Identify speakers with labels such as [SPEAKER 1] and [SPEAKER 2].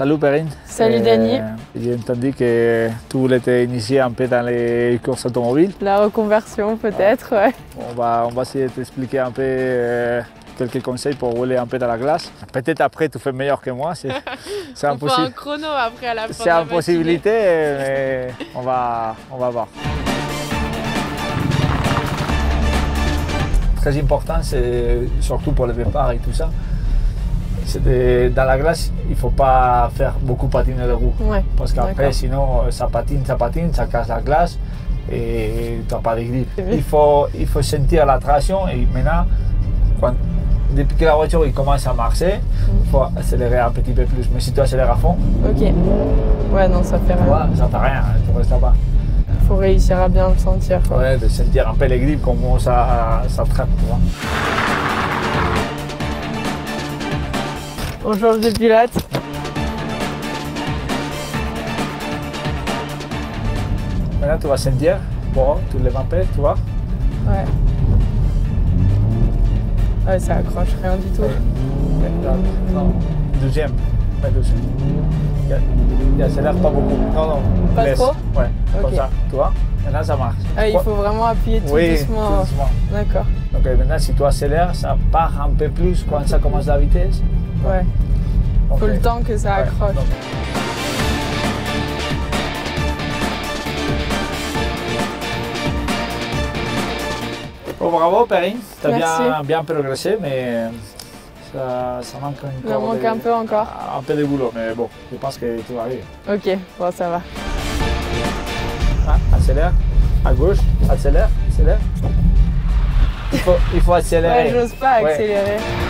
[SPEAKER 1] Salut Perrine.
[SPEAKER 2] Salut Dany.
[SPEAKER 1] J'ai entendu que tu voulais t'initier un peu dans les courses automobiles.
[SPEAKER 2] La reconversion peut-être, ouais.
[SPEAKER 1] On va essayer de t'expliquer un peu quelques conseils pour rouler un peu dans la glace. Peut-être après tu fais meilleur que moi, c'est
[SPEAKER 2] impossible. On fait un chrono après à la fin.
[SPEAKER 1] C'est une possibilité, mais on va voir. Très important, c'est surtout pour le départ et tout ça. Dans la glace, il ne faut pas faire beaucoup patiner les roues.
[SPEAKER 2] Ouais,
[SPEAKER 1] parce qu'après, sinon, ça patine, ça casse la glace et tu n'as pas de grip. Il faut sentir la traction et maintenant, depuis que la voiture commence à marcher, il faut accélérer un petit peu plus. Mais si tu accélères à fond,
[SPEAKER 2] ok. Ouais, non, ça fait rien.
[SPEAKER 1] Ouais, ça fait rien, tu restes là-bas.
[SPEAKER 2] Il faut réussir à bien le sentir. Quoi.
[SPEAKER 1] Ouais, de sentir un peu les grips, comment ça trappe.
[SPEAKER 2] On change de pilote.
[SPEAKER 1] Maintenant, tu vas sentir, bon, tu lèves un peu, tu vois.
[SPEAKER 2] Ouais. Ouais, ça accroche rien du tout.
[SPEAKER 1] Non, deuxième. Il accélère pas beaucoup. Non.
[SPEAKER 2] Pas trop?
[SPEAKER 1] Ouais,
[SPEAKER 2] okay.
[SPEAKER 1] Comme ça, tu vois. Maintenant, ça marche.
[SPEAKER 2] Ah, il faut vraiment appuyer tout doucement.
[SPEAKER 1] Tout doucement.
[SPEAKER 2] D'accord.
[SPEAKER 1] Donc maintenant, si tu accélères, ça part un peu plus quand ça commence la vitesse.
[SPEAKER 2] Ouais. Il faut le temps que ça accroche.
[SPEAKER 1] Donc. Bon, bravo Perrine, tu as bien progressé, mais ça manque encore.
[SPEAKER 2] Il manque un peu encore.
[SPEAKER 1] Un peu de boulot, mais bon, je pense que tu vas arriver.
[SPEAKER 2] Ok, bon, ça va.
[SPEAKER 1] Ah, accélère, à gauche, accélère. Il faut accélérer.
[SPEAKER 2] Ouais, j'ose pas accélérer.